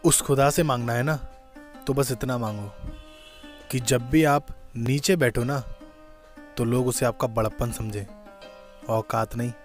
उस खुदा से मांगना है ना, तो बस इतना मांगो कि जब भी आप नीचे बैठो ना, तो लोग उसे आपका बड़प्पन समझे, औकात नहीं।